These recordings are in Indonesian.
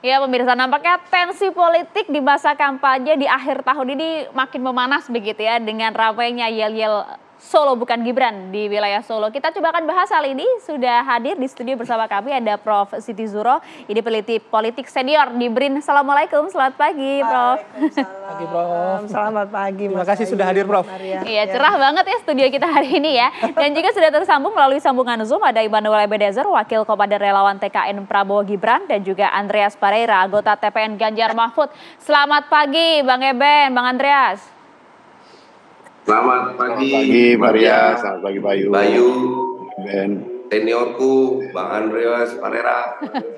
Ya pemirsa, nampaknya tensi politik di masa kampanye di akhir tahun ini makin memanas begitu ya dengan ramainya yel-yel Solo bukan Gibran di wilayah Solo. Kita coba akan bahas hal ini, sudah hadir di studio bersama kami ada Prof. Siti Zuro, ini peneliti politik senior di BRIN. Assalamualaikum, selamat pagi Prof. Pagi Prof. Selamat pagi. Terima kasih sudah hadir Prof. Iya, cerah banget ya studio kita hari ini ya. Dan juga sudah tersambung melalui sambungan Zoom ada Immanuel Ebenezer, Wakil Komandan Relawan TKN Prabowo Gibran, dan juga Andreas Pareira, anggota TPN Ganjar Mahfud. Selamat pagi Bang Eben, Bang Andreas. Selamat pagi Maria, selamat pagi Bayu, Ben, seniorku Bang Andreas Pareira.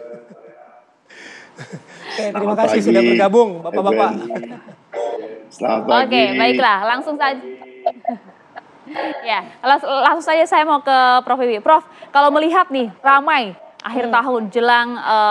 Terima kasih sudah bergabung Bapak-bapak. Selamat pagi. Oke, baiklah, langsung saja. Ya, langsung saja saya mau ke Prof. Wiwi. Prof, kalau melihat nih ramai akhir tahun jelang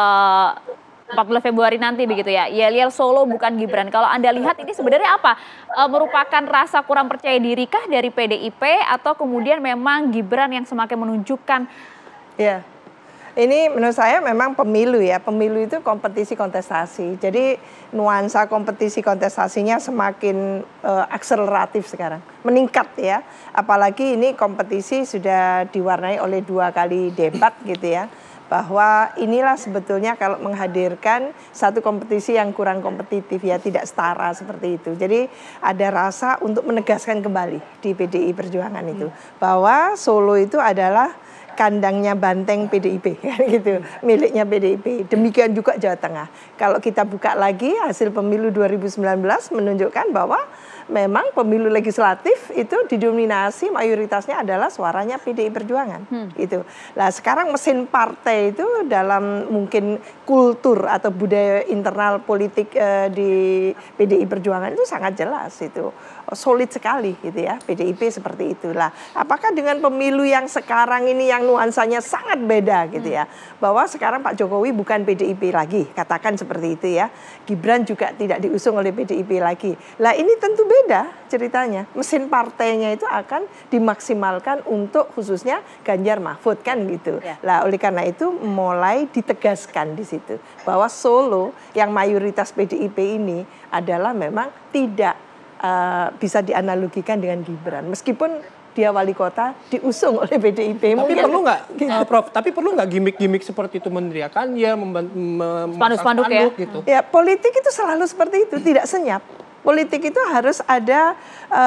14 Februari nanti begitu ya, yel-yel Solo bukan Gibran. Kalau Anda lihat ini sebenarnya apa? Merupakan rasa kurang percaya diri kah dari PDIP atau kemudian memang Gibran yang semakin menunjukkan? Ya, ini menurut saya memang pemilu ya. Pemilu itu kompetisi kontestasi. Jadi nuansa kompetisi kontestasinya semakin akseleratif sekarang, meningkat ya. Apalagi ini kompetisi sudah diwarnai oleh 2 kali debat gitu ya. Bahwa inilah sebetulnya kalau menghadirkan satu kompetisi yang kurang kompetitif ya, tidak setara seperti itu. Jadi ada rasa untuk menegaskan kembali di PDI Perjuangan itu bahwa Solo itu adalah kandangnya banteng PDIP gitu, miliknya PDIP. Demikian juga Jawa Tengah. Kalau kita buka lagi hasil pemilu 2019 menunjukkan bahwa memang pemilu legislatif itu didominasi mayoritasnya adalah suaranya PDI Perjuangan gitu. Nah, sekarang mesin partai itu dalam mungkin kultur atau budaya internal politik di PDI Perjuangan itu sangat jelas itu. Solid sekali gitu ya, PDIP seperti itulah. Apakah dengan pemilu yang sekarang ini yang nuansanya sangat beda gitu ya, bahwa sekarang Pak Jokowi bukan PDIP lagi, katakan seperti itu ya, Gibran juga tidak diusung oleh PDIP lagi. Lah ini tentu beda ceritanya, mesin partainya itu akan dimaksimalkan untuk khususnya Ganjar Mahfud kan gitu. Lah oleh karena itu mulai ditegaskan di situ bahwa Solo yang mayoritas PDIP ini adalah memang tidak bisa dianalogikan dengan Gibran, meskipun dia wali kota diusung oleh PDIP. Tapi perlu nggak, Prof? Tapi perlu nggak gimmick-gimmick seperti itu, meneriakannya, spanduk-spanduk ya? Gitu? Ya, politik itu selalu seperti itu, tidak senyap. Politik itu harus ada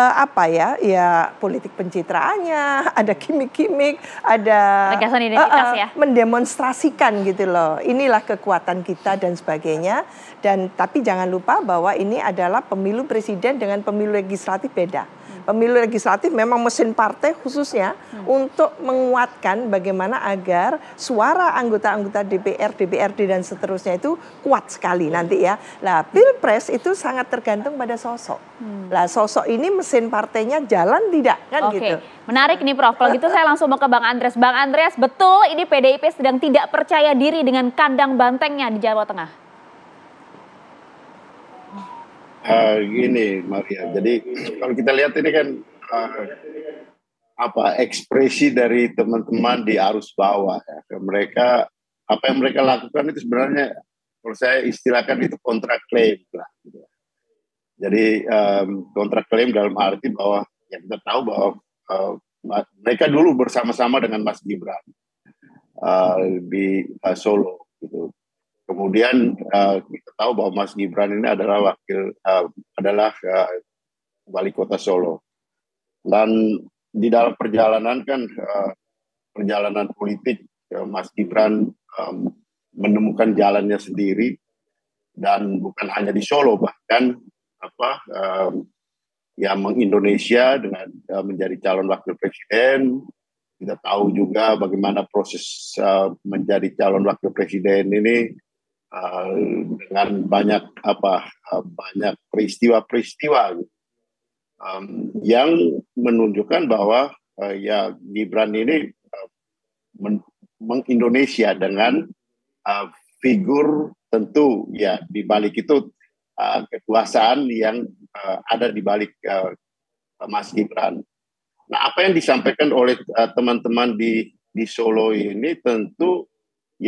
ya politik pencitraannya, ada gimmick-gimmick, ada penegasan identitas ya, mendemonstrasikan gitu loh. Inilah kekuatan kita dan sebagainya. Dan tapi jangan lupa bahwa ini adalah pemilu presiden dengan pemilu legislatif beda. Pemilu legislatif memang mesin partai khususnya untuk menguatkan bagaimana agar suara anggota-anggota DPR, DPRD dan seterusnya itu kuat sekali nanti ya. Nah, Pilpres itu sangat tergantung pada sosok. Nah, sosok ini mesin partainya jalan tidak kan gitu. Menarik nih Prof. Kalau gitu saya langsung mau ke Bang Andreas. Bang Andreas, betul ini PDIP sedang tidak percaya diri dengan kandang bantengnya di Jawa Tengah? Gini Maria, jadi kalau kita lihat ini kan ekspresi dari teman-teman di arus bawah ya. Mereka apa yang mereka lakukan itu sebenarnya kalau saya istilahkan itu kontrak klaim lah. Gitu. Jadi kontrak klaim dalam arti bahwa ya kita tahu bahwa mereka dulu bersama-sama dengan Mas Gibran di Solo gitu. Kemudian kita tahu bahwa Mas Gibran ini adalah wali kota Solo. Dan di dalam perjalanan kan perjalanan politik Mas Gibran menemukan jalannya sendiri dan bukan hanya di Solo, bahkan mengindonesia dengan menjadi calon wakil presiden. Kita tahu juga bagaimana proses menjadi calon wakil presiden ini dengan banyak peristiwa-peristiwa yang menunjukkan bahwa Gibran ini mengindonesia dengan figur tentu ya di balik itu kekuasaan yang ada di balik Mas Gibran. Nah, apa yang disampaikan oleh teman-teman di Solo ini tentu ya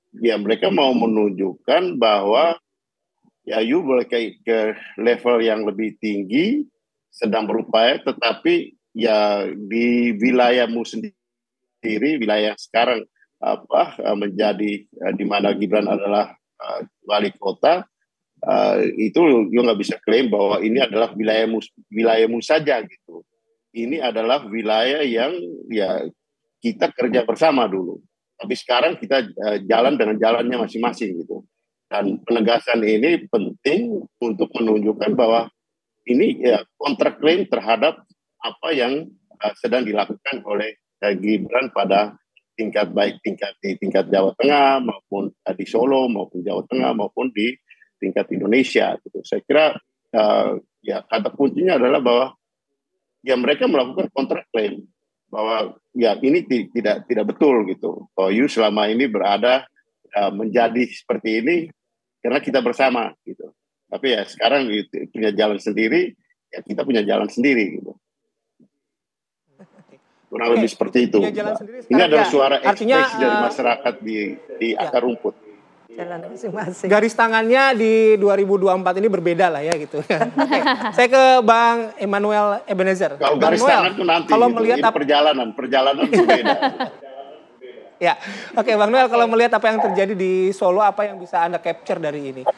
ya mereka mau menunjukkan bahwa ya you boleh ke level yang lebih tinggi, sedang berupaya, tetapi ya di wilayahmu sendiri, wilayah sekarang menjadi di mana Gibran adalah wali kota, itu you nggak bisa klaim bahwa ini adalah wilayahmu saja gitu. Ini adalah wilayah yang ya kita kerja bersama dulu, tapi sekarang kita jalan dengan jalannya masing-masing gitu. Dan penegasan ini penting untuk menunjukkan bahwa ini ya kontrak klaim terhadap apa yang sedang dilakukan oleh Gibran pada baik di tingkat Jawa Tengah maupun di Solo maupun Jawa Tengah maupun di tingkat Indonesia gitu. Saya kira ya kata kuncinya adalah bahwa ya mereka melakukan kontrak klaim bahwa ya ini tidak betul gitu. Bahwa you selama ini berada menjadi seperti ini karena kita bersama gitu. Tapi ya sekarang punya jalan sendiri, ya kita punya jalan sendiri gitu. Kurang lebih seperti itu. Ini adalah suara ekspresi dari masyarakat di akar rumput. Jalan masing-masing. Garis tangannya di 2024 ini berbeda lah ya gitu. Oke, saya ke Bang Emmanuel Ebenezer. Kalau Bang garis Noel, tangan itu nanti. kalau gitu. melihat ini perjalanan berbeda. Ya, oke Bang Noel, kalau melihat apa yang terjadi di Solo, apa yang bisa Anda capture dari ini?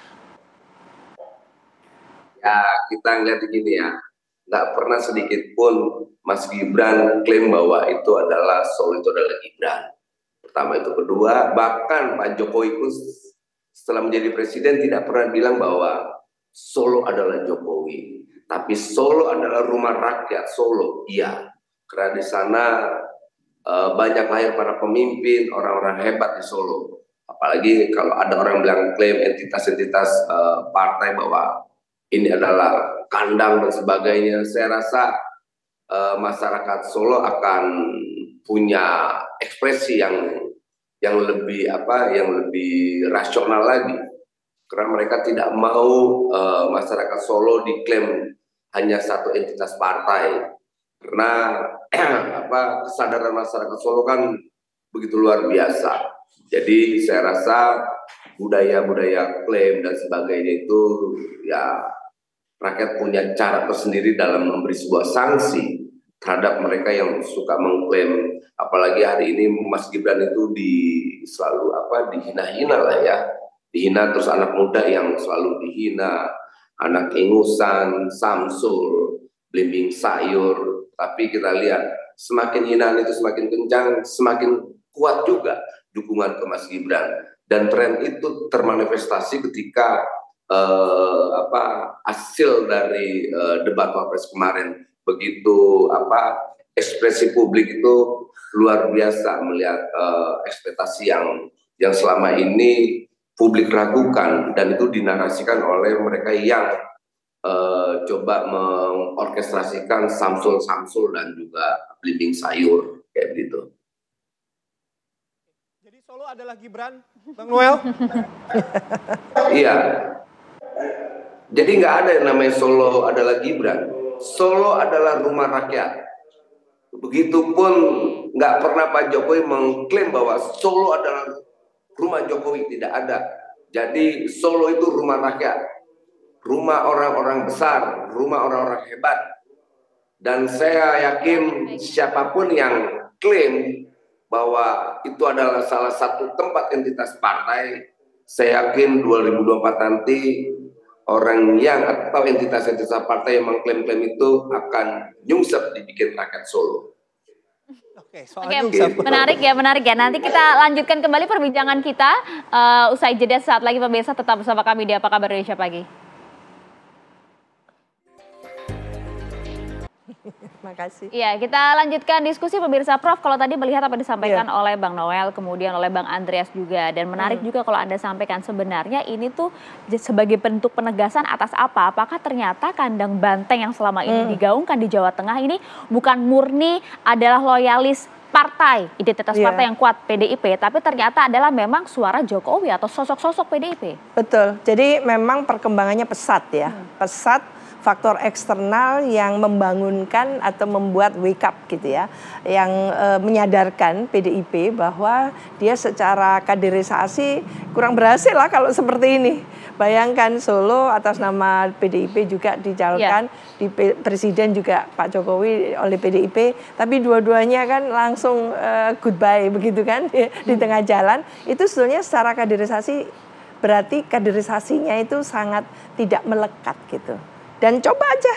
Ya, kita ngeliat gini ya, nggak pernah sedikit pun Mas Gibran klaim bahwa itu adalah Solo itu adalah Gibran. Pertama itu, kedua, bahkan Pak Jokowi pun setelah menjadi presiden tidak pernah bilang bahwa Solo adalah Jokowi, tapi Solo adalah rumah rakyat Solo. Iya, karena di sana banyak lahir para pemimpin, orang-orang hebat di Solo. Apalagi kalau ada orang bilang klaim entitas-entitas partai bahwa ini adalah kandang dan sebagainya. Saya rasa masyarakat Solo akan punya ekspresi yang lebih rasional lagi, karena mereka tidak mau masyarakat Solo diklaim hanya satu entitas partai, karena kesadaran masyarakat Solo kan begitu luar biasa. Jadi saya rasa budaya-budaya klaim dan sebagainya itu ya rakyat punya cara tersendiri dalam memberi sebuah sanksi terhadap mereka yang suka mengklaim. Apalagi hari ini Mas Gibran itu selalu dihina-hina lah ya, dihina, terus anak muda yang selalu dihina, anak ingusan, Samsul, belimbing sayur. Tapi kita lihat semakin hinaan itu semakin kencang, semakin kuat juga dukungan ke Mas Gibran, dan tren itu termanifestasi ketika hasil dari debat Wapres kemarin. Begitu ekspresi publik itu luar biasa melihat ekspektasi yang selama ini publik ragukan, dan itu dinarasikan oleh mereka yang coba mengorkestrasikan Samsul dan juga belimbing sayur kayak gitu. Jadi Solo adalah Gibran, Bang Noel? Iya. Jadi nggak ada yang namanya Solo adalah Gibran. Solo adalah rumah rakyat. Begitupun nggak pernah Pak Jokowi mengklaim bahwa Solo adalah rumah Jokowi, tidak ada. Jadi Solo itu rumah rakyat, rumah orang-orang besar, rumah orang-orang hebat. Dan saya yakin siapapun yang klaim bahwa itu adalah salah satu tempat entitas partai, saya yakin 2024 nanti orang yang atau entitas-entitas partai yang mengklaim-klaim itu akan nyungsep dibikin rakyat Solo. Oke, menarik ya. Nanti kita lanjutkan kembali perbincangan kita usai jeda saat lagi. Pemirsa tetap bersama kami di Apa Kabar Indonesia Pagi. Makasih. Iya, kita lanjutkan diskusi pemirsa. Prof, kalau tadi melihat apa disampaikan oleh Bang Noel, kemudian oleh Bang Andreas juga, dan menarik juga kalau Anda sampaikan sebenarnya ini tuh sebagai bentuk penegasan atas apa? Apakah ternyata kandang banteng yang selama ini digaungkan di Jawa Tengah ini bukan murni adalah loyalis partai, identitas partai yang kuat PDIP, tapi ternyata adalah memang suara Jokowi atau sosok-sosok PDIP. Betul. Jadi memang perkembangannya pesat ya. Pesat faktor eksternal yang membangunkan atau membuat wake up gitu ya, yang menyadarkan PDIP bahwa dia secara kaderisasi kurang berhasil lah kalau seperti ini. Bayangkan Solo atas nama PDIP juga dicalonkan, di presiden juga Pak Jokowi oleh PDIP, tapi dua-duanya kan langsung goodbye begitu kan di tengah jalan. Itu sebetulnya secara kaderisasi berarti kaderisasinya itu sangat tidak melekat gitu. Dan coba aja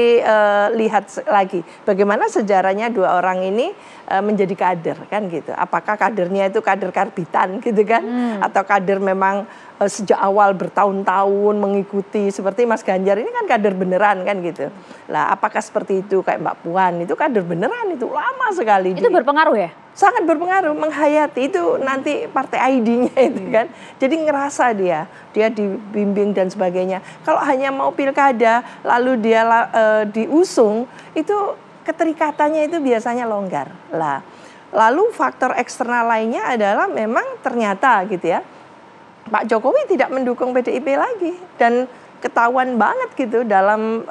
dilihat lagi bagaimana sejarahnya dua orang ini menjadi kader kan gitu. Apakah kadernya itu kader karbitan gitu kan, atau kader memang sejak awal bertahun-tahun mengikuti, seperti Mas Ganjar ini kan kader beneran kan gitu. Lah apakah seperti itu kayak Mbak Puan itu kader beneran, itu lama sekali. Itu berpengaruh ya? Sangat berpengaruh, menghayati itu nanti partai ID-nya itu kan. Jadi ngerasa dia dibimbing dan sebagainya. Kalau hanya mau pilkada lalu dia diusung, itu keterikatannya itu biasanya longgar. Lah, lalu faktor eksternal lainnya adalah memang ternyata gitu ya, Pak Jokowi tidak mendukung PDIP lagi, dan ketahuan banget gitu dalam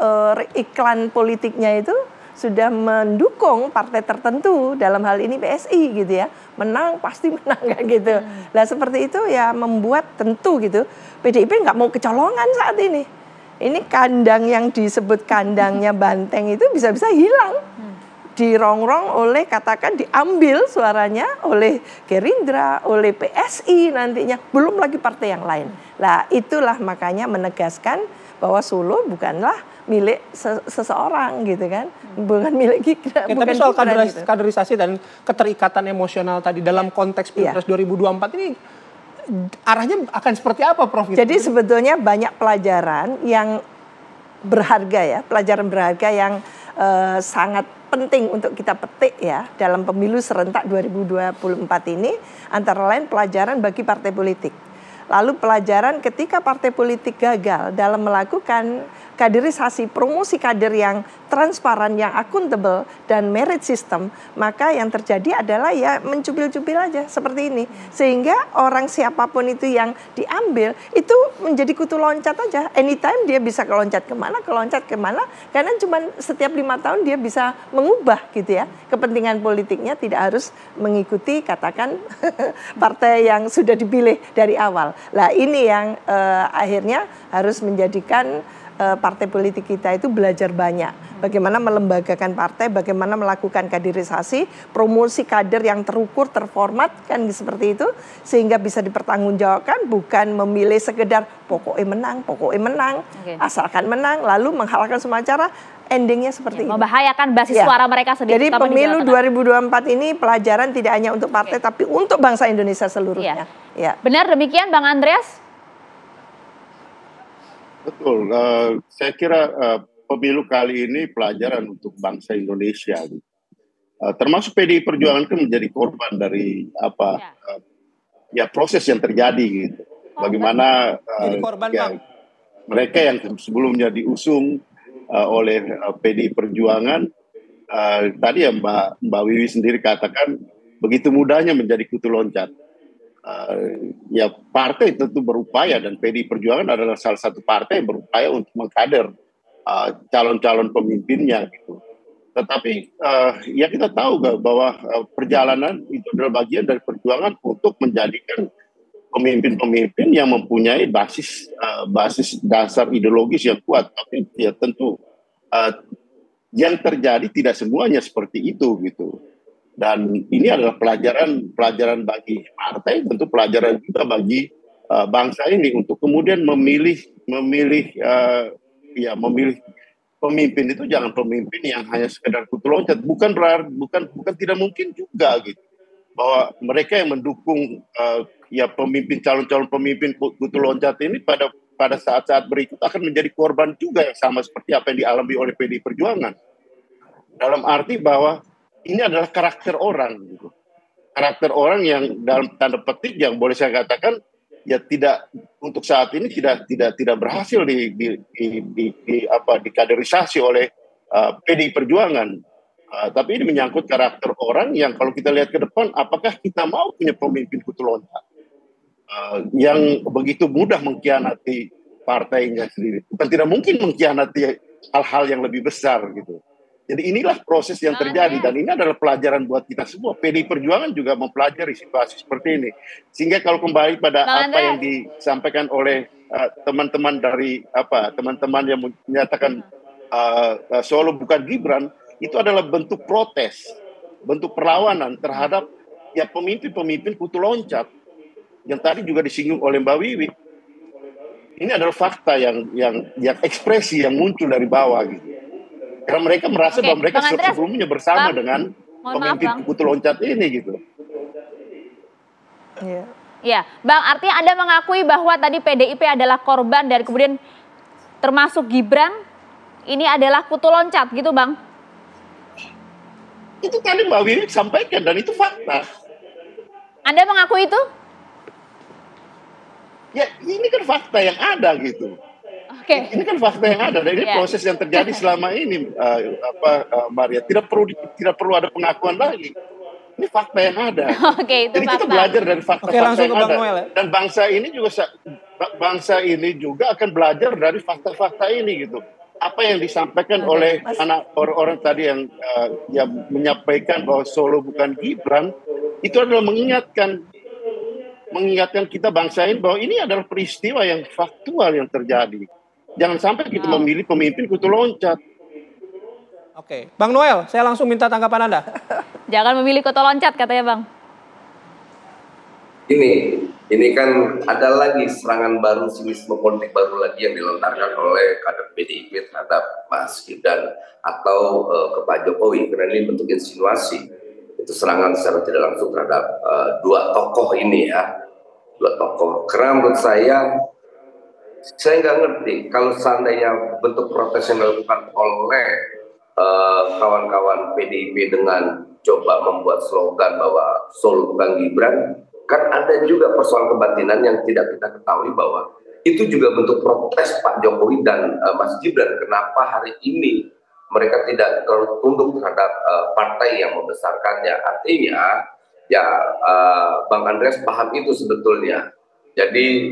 iklan politiknya itu sudah mendukung partai tertentu, dalam hal ini PSI gitu ya, menang pasti menang kayak gitu. Nah seperti itu ya membuat tentu gitu PDIP nggak mau kecolongan saat ini. Ini kandang yang disebut kandangnya banteng itu bisa-bisa hilang. Dirongrong oleh, katakan diambil suaranya oleh Gerindra, oleh PSI nantinya, belum lagi partai yang lain. Nah itulah makanya menegaskan bahwa Solo bukanlah milik seseorang gitu kan, bukan milik kita. Ya, tapi soal kaderisasi dan keterikatan emosional tadi dalam konteks Pilpres 2024 ini arahnya akan seperti apa, Prof? Jadi sebetulnya banyak pelajaran yang berharga ya, pelajaran berharga yang sangat penting untuk kita petik ya dalam pemilu serentak 2024 ini, antara lain pelajaran bagi partai politik. Lalu pelajaran ketika partai politik gagal dalam melakukan kaderisasi, promosi kader yang transparan, yang akuntabel dan merit system, maka yang terjadi adalah ya mencupil-cupil aja seperti ini. Sehingga orang siapapun itu yang diambil itu menjadi kutu loncat aja. Anytime dia bisa keloncat kemana, karena cuma setiap 5 tahun dia bisa mengubah gitu ya. Kepentingan politiknya tidak harus mengikuti katakan partai yang sudah dipilih dari awal. Lah ini yang akhirnya harus menjadikan partai politik kita itu belajar banyak. Bagaimana melembagakan partai, bagaimana melakukan kaderisasi, promosi kader yang terukur, terformat, kan seperti itu. Sehingga bisa dipertanggungjawabkan, bukan memilih sekedar pokoknya menang, asalkan menang, lalu menghalalkan semua cara, endingnya seperti ini. Membahayakan basis suara mereka sendiri. Jadi pemilu 2024 ini pelajaran tidak hanya untuk partai, tapi untuk bangsa Indonesia seluruhnya. Ya. Benar demikian Bang Andreas? Betul, saya kira pemilu kali ini pelajaran untuk bangsa Indonesia. Termasuk PDI Perjuangan kan menjadi korban dari proses yang terjadi gitu. Bagaimana mereka yang sebelumnya diusung oleh PDI Perjuangan, tadi ya Mbak Wiwi sendiri katakan begitu mudahnya menjadi kutu loncat. Ya partai tentu berupaya, dan PDI Perjuangan adalah salah satu partai yang berupaya untuk mengkader calon-calon pemimpinnya gitu. Tetapi ya kita tahu bahwa perjalanan itu adalah bagian dari perjuangan untuk menjadikan pemimpin-pemimpin yang mempunyai basis dasar ideologis yang kuat. Tapi ya tentu yang terjadi tidak semuanya seperti itu gitu. Dan ini adalah pelajaran bagi partai, tentu pelajaran juga bagi bangsa ini untuk kemudian memilih pemimpin itu jangan pemimpin yang hanya sekedar kutu loncat. Bukan tidak mungkin juga gitu bahwa mereka yang mendukung calon-calon pemimpin kutu loncat ini pada saat-saat berikut akan menjadi korban juga yang sama seperti apa yang dialami oleh PDI Perjuangan. Dalam arti bahwa ini adalah karakter orang, gitu. Karakter orang yang dalam tanda petik yang boleh saya katakan ya tidak untuk saat ini tidak berhasil dikaderisasi oleh PDI Perjuangan. Tapi ini menyangkut karakter orang yang kalau kita lihat ke depan, apakah kita mau punya pemimpin kutu loncat yang begitu mudah mengkhianati partainya sendiri? Bukan tidak mungkin mengkhianati hal-hal yang lebih besar gitu. Jadi inilah proses yang terjadi dan ini adalah pelajaran buat kita semua. PDI Perjuangan juga mempelajari situasi seperti ini. Sehingga kalau kembali pada apa yang disampaikan oleh teman-teman dari teman-teman yang menyatakan Solo bukan Gibran, itu adalah bentuk protes, bentuk perlawanan terhadap ya pemimpin-pemimpin kutu loncat yang tadi juga disinggung oleh Mbak Wiwi. Ini adalah fakta yang ekspresi yang muncul dari bawah gitu. Karena mereka merasa bahwa mereka sebelumnya bersama dengan pemimpin kutu loncat ini gitu. Iya. Ya, Bang, artinya Anda mengakui bahwa tadi PDIP adalah korban dan kemudian termasuk Gibran ini adalah kutu loncat gitu, Bang? Itu tadi Mbak Wiwi sampaikan dan itu fakta. Anda mengakui itu? Ya, ini kan fakta yang ada gitu. Ini kan fakta yang ada dan ini proses yang terjadi selama ini, Maria. Tidak perlu ada pengakuan lagi. Ini fakta yang ada. Itu jadi fakta. Kita belajar dari fakta-fakta yang ada. Noel, ya? Dan bangsa ini juga akan belajar dari fakta-fakta ini gitu. Apa yang disampaikan oleh orang tadi yang menyampaikan bahwa Solo bukan Gibran, itu adalah mengingatkan kita bangsa ini bahwa ini adalah peristiwa yang faktual yang terjadi. Jangan sampai kita memilih pemimpin kutu loncat. Oke, Bang Noel, saya langsung minta tanggapan Anda. Jangan memilih kutu loncat katanya, Bang. Ini kan ada lagi serangan baru, sinisme politik baru lagi yang dilontarkan oleh kader PDIP terhadap Mas Gibran atau ke Pak Jokowi, karena ini bentuk insinuasi. Itu serangan secara tidak langsung terhadap dua tokoh ini ya. Dua tokoh. Karena menurut saya nggak ngerti kalau seandainya bentuk protes yang dilakukan oleh kawan-kawan PDIP dengan coba membuat slogan bahwa Solo bukan Gibran, kan ada juga persoalan kebatinan yang tidak kita ketahui bahwa itu juga bentuk protes Pak Jokowi dan Mas Gibran. Kenapa hari ini mereka tidak terlalu tunduk terhadap partai yang membesarkannya? Artinya ya Bang Andreas paham itu sebetulnya. Jadi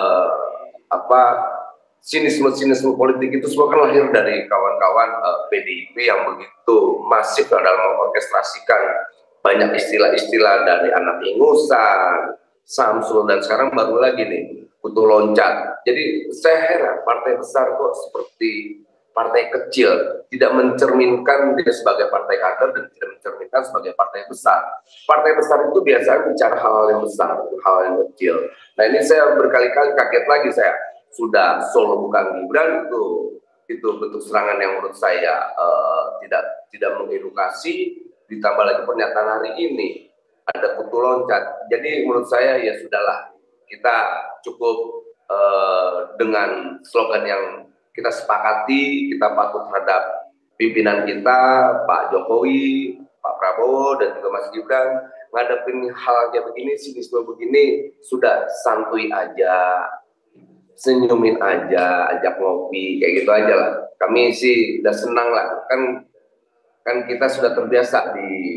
sinisme politik itu semua kan lahir dari kawan-kawan PDIP yang begitu masif dalam mengorkestrasikan banyak istilah-istilah dari anak ingusan, Samsul, dan sekarang baru lagi nih kutu loncat. Jadi saya heran partai besar kok seperti partai kecil, tidak mencerminkan dia sebagai partai kader dan tidak mencerminkan sebagai partai besar. Partai besar itu biasanya bicara hal yang besar, hal yang kecil. Nah ini saya berkali-kali kaget lagi saya. Sudah Solo bukan Gibran, itu bentuk serangan yang menurut saya tidak mengedukasi, ditambah lagi pernyataan hari ini ada kutu loncat. Jadi menurut saya ya sudahlah, kita cukup dengan slogan yang kita sepakati, kita patuh terhadap pimpinan kita, Pak Jokowi, Pak Prabowo, dan juga Mas Gibran. Ngadepin hal kayak begini, sinisme begini, sudah santuy aja, senyumin aja, ajak ngopi, kayak gitu aja lah. Kami sih udah senang lah, kan kita sudah terbiasa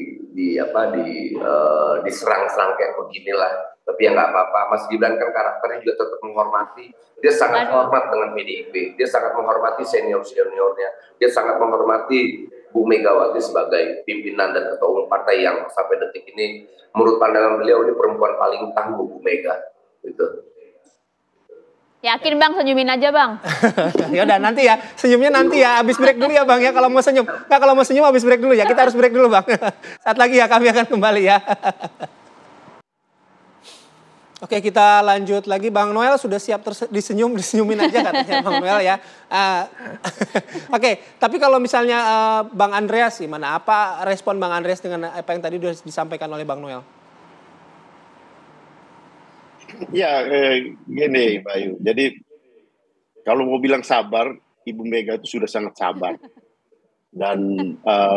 diserang-serang kayak beginilah. Tapi ya nggak apa-apa. Mas Gibran kan karakternya juga tetap menghormati. Dia sangat hormat dengan PDIP. Dia sangat menghormati senior-seniornya. Dia sangat menghormati Bu Megawati sebagai pimpinan dan ketua umum partai yang sampai detik ini menurut pandangan beliau ini perempuan paling tangguh, Bu Mega. Gitu. Yakin Bang, senyumin aja Bang. Ya udah nanti ya, senyumnya nanti ya, habis break dulu ya Bang ya kalau mau senyum. Nah kalau mau senyum habis break dulu ya, kita harus break dulu Bang. Saat lagi ya kami akan kembali ya. Oke kita lanjut lagi, Bang Noel sudah siap disenyumin aja katanya Bang Noel ya. Oke, tapi kalau misalnya Bang Andreas gimana? Apa respon Bang Andreas dengan apa yang tadi sudah disampaikan oleh Bang Noel? Ya, gini Bayu. Jadi kalau mau bilang sabar, Ibu Mega itu sudah sangat sabar. Dan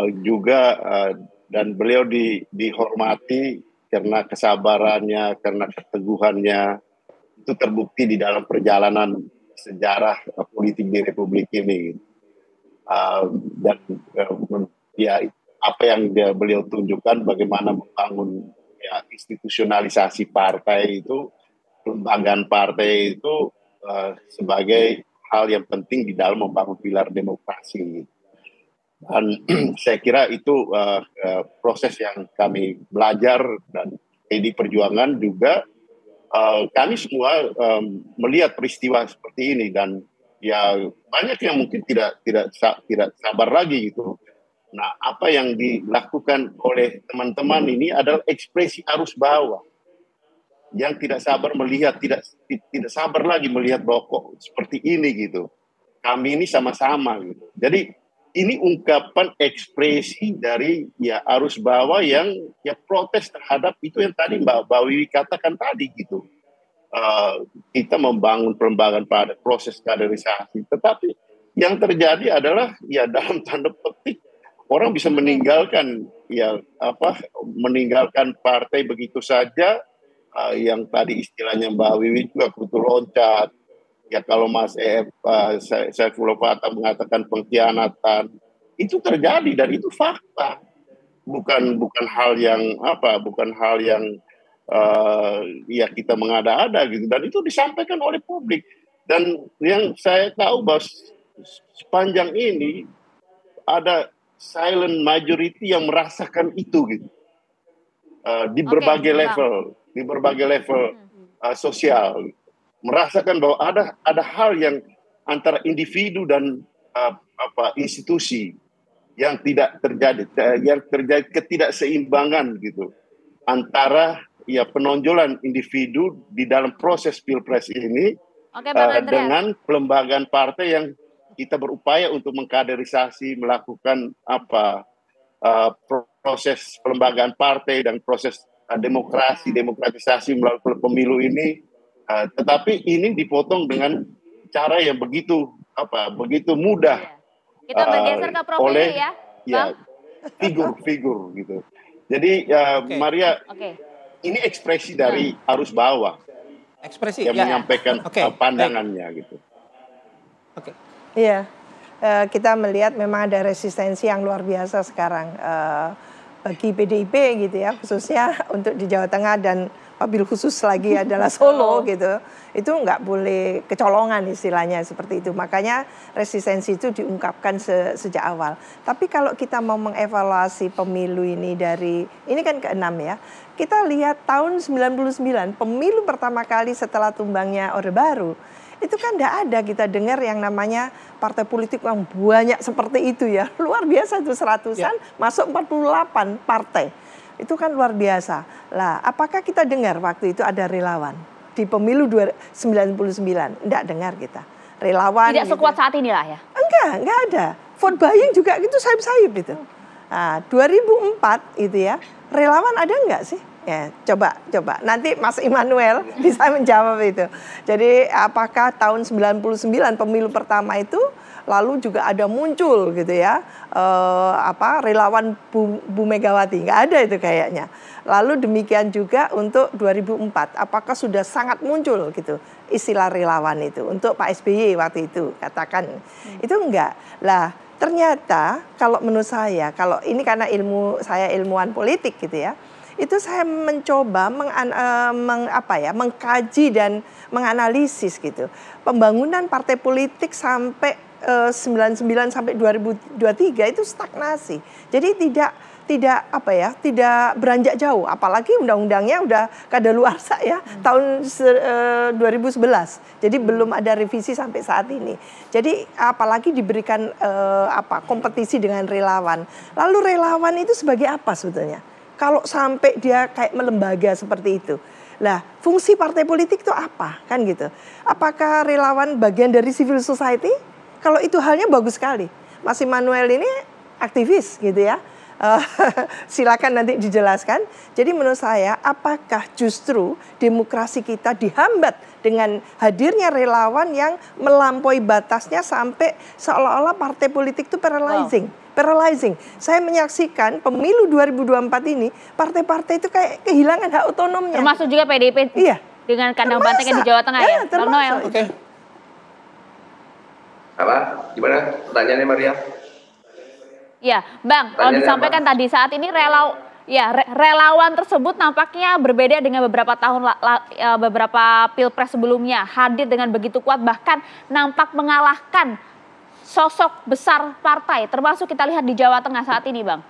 dan beliau dihormati karena kesabarannya, karena keteguhannya. Itu terbukti di dalam perjalanan sejarah politik di Republik ini. Dan ya apa yang beliau tunjukkan bagaimana membangun ya, institusionalisasi partai itu, lembagaan partai itu sebagai hal yang penting di dalam membangun pilar demokrasi. Dan saya kira itu proses yang kami belajar, dan di perjuangan juga kami semua melihat peristiwa seperti ini, dan ya banyak yang mungkin tidak sabar lagi gitu. Nah, apa yang dilakukan oleh teman-teman ini adalah ekspresi arus bawah yang tidak sabar melihat, tidak sabar lagi melihat bahwa kok seperti ini gitu. Kami ini sama-sama gitu. Jadi ini ungkapan ekspresi dari ya arus bawah yang ya protes terhadap itu yang tadi Mbak Wiwi katakan tadi gitu. Kita membangun pelembagaan pada proses kaderisasi, tetapi yang terjadi adalah ya dalam tanda petik orang bisa meninggalkan meninggalkan partai begitu saja, yang tadi istilahnya Mbak Wiwi juga kutu loncat. Ya kalau Mas Saifullah Fatah mengatakan pengkhianatan, itu terjadi dan itu fakta, bukan hal yang ya kita mengada-ada gitu, dan itu disampaikan oleh publik. Dan yang saya tahu bahwa sepanjang ini ada silent majority yang merasakan itu gitu, di berbagai level sosial, merasakan bahwa ada hal yang antara individu dan institusi yang tidak terjadi, yang terjadi ketidakseimbangan gitu antara ya penonjolan individu di dalam proses pilpres ini dengan pelembagaan partai yang kita berupaya untuk mengkaderisasi, melakukan proses pelembagaan partai dan proses demokratisasi melalui pemilu ini. Tetapi ini dipotong dengan cara yang begitu mudah. Kita bergeser ke Prof oleh ya, figur-figur gitu. Jadi Maria, ini ekspresi dari arus bawah. Ekspresi yang menyampaikan pandangannya gitu. Iya, kita melihat memang ada resistensi yang luar biasa sekarang bagi PDIP gitu ya, khususnya untuk di Jawa Tengah, dan wabil khusus lagi adalah Solo gitu. Itu nggak boleh kecolongan istilahnya seperti itu. Makanya resistensi itu diungkapkan sejak awal. Tapi kalau kita mau mengevaluasi pemilu ini ini kan ke-6 ya. Kita lihat tahun 99, pemilu pertama kali setelah tumbangnya Orde Baru. Itu kan tidak ada kita dengar yang namanya partai politik yang banyak seperti itu ya. Luar biasa itu, seratusan, masuk 48 partai. Itu kan luar biasa. Lah, apakah kita dengar waktu itu ada relawan di pemilu 99? Tidak dengar kita. Relawan tidak sekuat saat inilah ya? Enggak ada. Vote buying juga itu sayup-sayup itu. Nah, 2004 itu ya, relawan ada enggak sih? Ya, coba. Nanti Mas Immanuel bisa menjawab itu. Jadi apakah tahun 99 pemilu pertama itu lalu juga ada muncul gitu ya, relawan Bu Megawati? Nggak ada itu kayaknya. Lalu demikian juga untuk 2004, apakah sudah sangat muncul gitu istilah relawan itu untuk Pak SBY waktu itu, katakan. Itu enggak. Lah, ternyata kalau menurut saya, kalau ini karena saya ilmuwan politik gitu ya, itu saya mencoba mengkaji dan menganalisis gitu pembangunan partai politik sampai 99 sampai 2023 itu stagnasi. Jadi tidak beranjak jauh, apalagi undang-undangnya udah kadaluarsa ya tahun 2011. Jadi belum ada revisi sampai saat ini. Jadi apalagi diberikan kompetisi dengan relawan. Lalu relawan itu sebagai apa sebetulnya? Kalau sampai dia kayak melembaga seperti itu. Lah, fungsi partai politik itu apa? Kan gitu. Apakah relawan bagian dari civil society? Kalau itu halnya bagus sekali. Mas Immanuel ini aktivis gitu ya. Silakan nanti dijelaskan. Jadi menurut saya, apakah justru demokrasi kita dihambat dengan hadirnya relawan yang melampaui batasnya sampai seolah-olah partai politik itu paralyzing. Saya menyaksikan pemilu 2024 ini, partai-partai itu kayak kehilangan hak otonomnya. Termasuk juga PDIP dengan kandang bantengnya di Jawa Tengah ya, Bang Noel. Apa? Gimana pertanyaannya, Maria? Ya, Bang, kalau disampaikan tadi saat ini Ya, relawan tersebut nampaknya berbeda dengan beberapa beberapa pilpres sebelumnya. Hadir dengan begitu kuat, bahkan nampak mengalahkan sosok besar partai. Termasuk kita lihat di Jawa Tengah saat ini, Bang.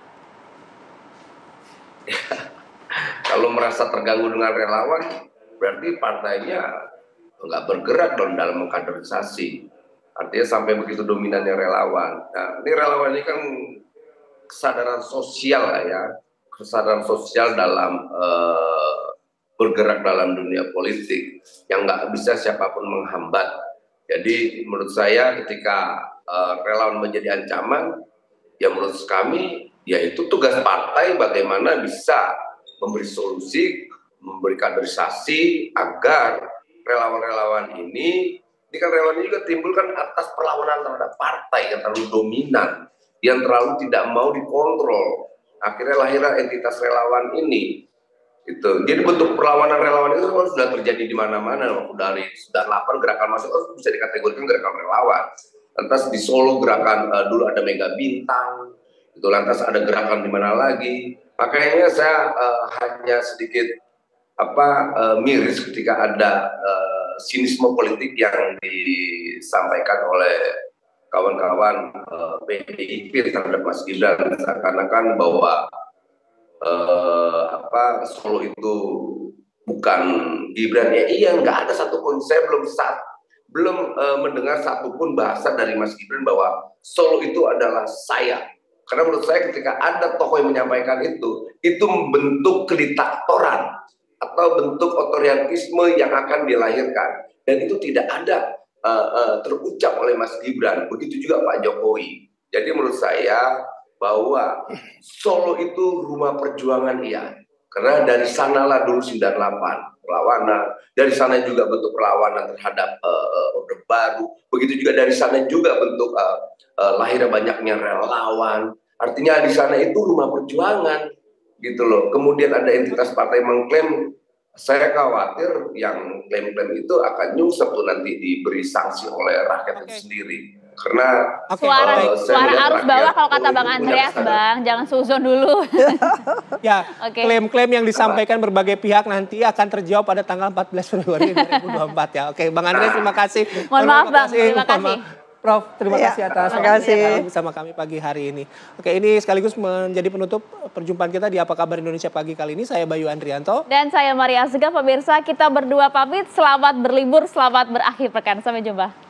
Kalau merasa terganggu dengan relawan, berarti partainya nggak bergerak dalam mengkaderisasi. Artinya sampai begitu dominannya relawan. Nah, ini relawan ini kan kesadaran sosial lah ya. Kesadaran sosial dalam bergerak dalam dunia politik yang nggak bisa siapapun menghambat. Jadi menurut saya ketika relawan menjadi ancaman, ya menurut kami yaitu tugas partai bagaimana bisa memberi solusi, memberi kaderisasi agar relawan-relawan ini kan relawan ini juga timbul kan atas perlawanan terhadap partai yang terlalu dominan, yang terlalu tidak mau dikontrol. Akhirnya lahirlah entitas relawan ini. Itu. Jadi bentuk perlawanan relawan itu sudah terjadi di mana-mana. Dari 98 gerakan masuk bisa dikategorikan gerakan relawan. Lantas di Solo gerakan dulu ada Mega Bintang. Itu lantas ada gerakan di mana lagi. Makanya saya hanya sedikit miris ketika ada sinisme politik yang disampaikan oleh kawan-kawan PDIP terhadap Mas Gibran, seakan-akan bahwa Solo itu bukan Gibran. Ya iya, nggak ada satupun, saya belum mendengar satupun bahasa dari Mas Gibran bahwa Solo itu adalah saya. Karena menurut saya ketika ada tokoh yang menyampaikan itu membentuk kediktatoran atau bentuk otoritarisme yang akan dilahirkan, dan itu tidak ada terucap oleh Mas Gibran, begitu juga Pak Jokowi. Jadi menurut saya bahwa Solo itu rumah perjuangan karena dari sanalah dulu 98 perlawanan, dari sana juga bentuk perlawanan terhadap Orde Baru, begitu juga dari sana juga bentuk lahirnya banyaknya relawan. Artinya di sana itu rumah perjuangan gitu loh. Kemudian ada entitas partai mengklaim. Saya khawatir yang klaim-klaim itu akan nyungsep nanti diberi sanksi oleh rakyat itu sendiri. Karena suara arus bawah kalau kata Bang Andreas, Bang, jangan suzon dulu. Ya, klaim-klaim yang disampaikan berbagai pihak nanti akan terjawab pada tanggal 14 Februari 2024 ya. Oke, Bang Andreas terima kasih. Mohon maaf Bang, terima kasih. Prof, terima kasih atas waktunya bersama kami pagi hari ini. Oke, ini sekaligus menjadi penutup perjumpaan kita di Apa Kabar Indonesia pagi kali ini. Saya Bayu Andrianto. Dan saya Maria Asega. Pemirsa, kita berdua pamit. Selamat berlibur, selamat berakhir pekan. Sampai jumpa.